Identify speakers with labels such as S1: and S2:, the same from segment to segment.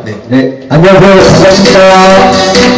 S1: 네.
S2: 네, 안녕하세요. 반갑습니다.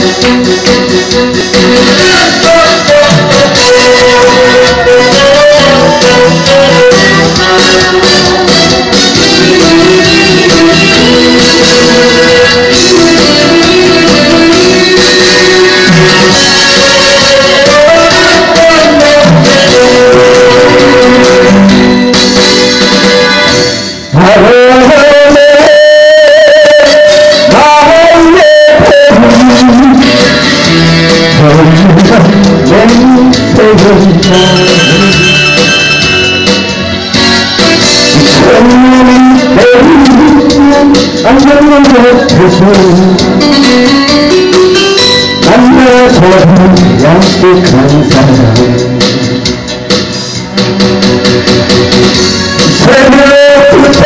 S2: 만나서 약속한 사람 새벽부터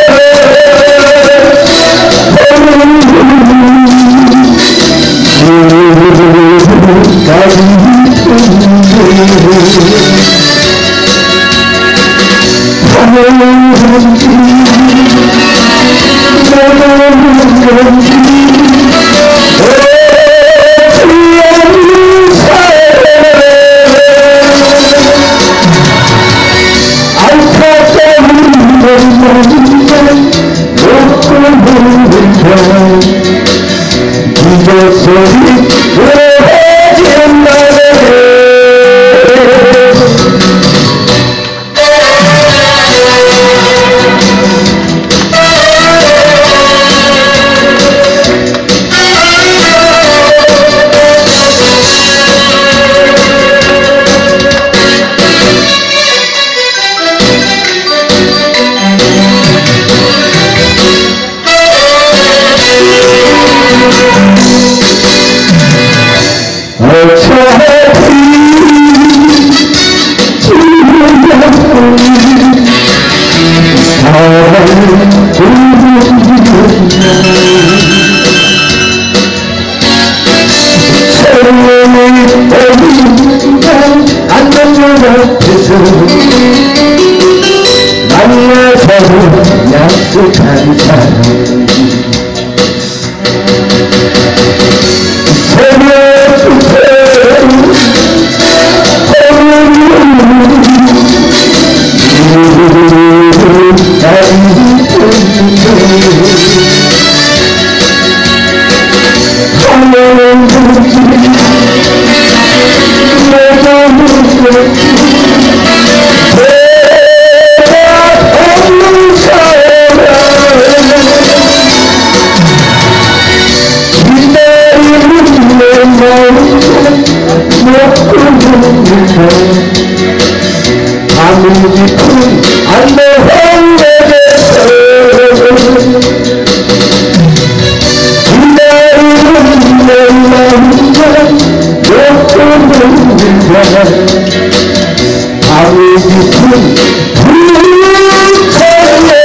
S2: 만나서 약속한 사람 새벽부터 밤이 깊은 안내한 데에서 기다리는 내 마음과 욕구는 내가 밤이 깊은 불편에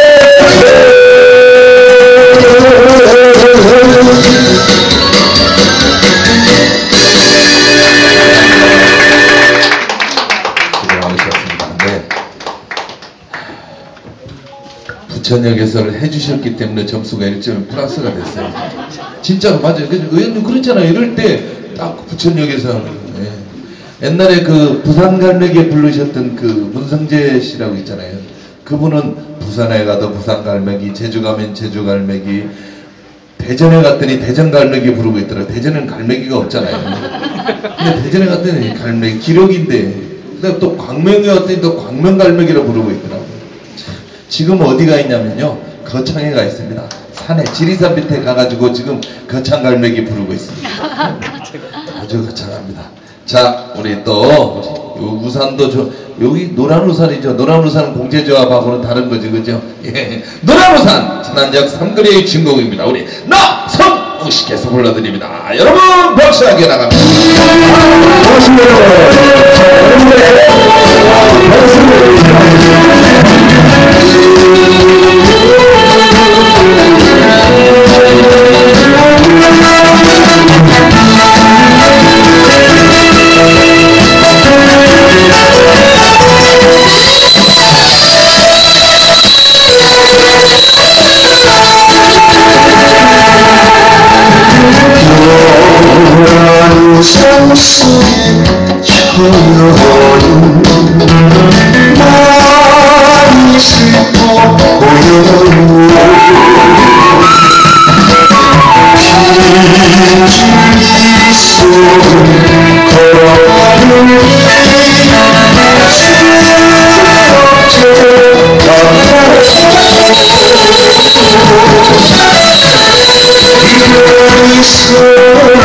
S1: 부천역에서를 해주셨기 때문에 점수가 1점 플러스가 됐어요. 진짜로 맞아요. 의원님 그렇잖아요. 이럴 때 딱 부천역에서 옛날에 그 부산갈매기에 부르셨던 그 문성재 씨라고 있잖아요. 그분은 부산에 가도 부산갈매기, 제주 가면 제주갈매기, 대전에 갔더니 대전갈매기 부르고 있더라고요. 대전에는 갈매기가 없잖아요. 근데 대전에 갔더니 갈매기 기록인데, 근데 또 광명에 갔더니 또 광명갈매기라 부르고 있더라고요. 지금 어디가 있냐면요, 거창에 가 있습니다. 산에 지리산 밑에 가가지고 지금 거창갈매기 부르고 있습니다. 아주 거창합니다. 자, 우리 또 우산도 여기 노란 우산이죠. 노란 우산은 공제조합하고는 다른 거지, 그죠? 예. 노란 우산 천안역 삼거리의 주인공입니다. 우리 나성우 씨께서 불러드립니다. 여러분 박수하게 나갑니다.
S2: 속에 저여인 많이 슬퍼 보여요 긴 줄기 속을 걸어가는 이별이 서로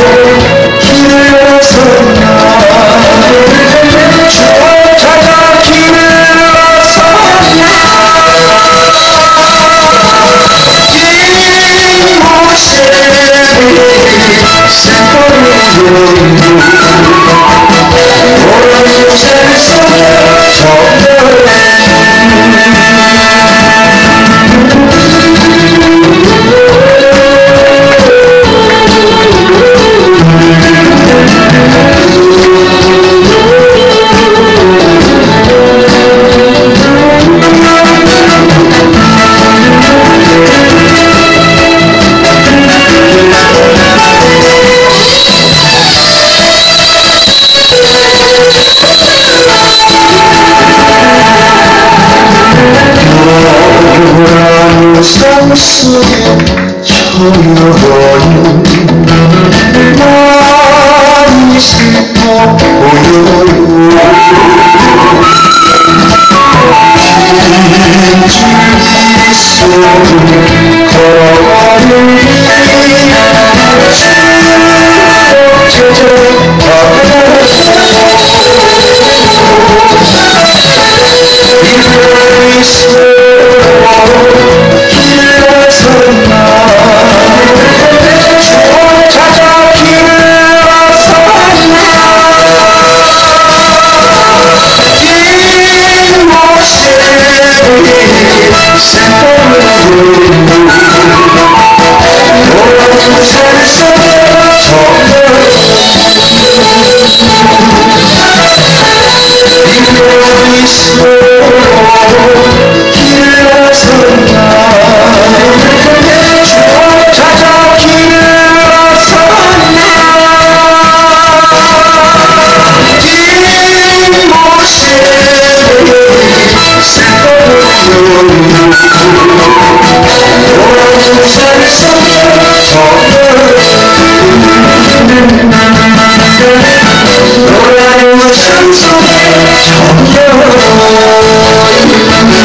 S2: 길을 섰나 저 찾아 길을 섰나 긴 곳에 슬퍼요 노란 곳에 정말 속에 저여인 많이 슬퍼 보여요 긴 줄기 속을 걸어가는 이별이 서로 길을 섰나 저 찾아 길을 섰나 긴 곳에 슬퍼요 노란 곳에 이별이 서로 길을 섰나 저 찾아 길을 섰나 긴 곳에 슬퍼요 노란 곳에 노란 우산 속에 정겨운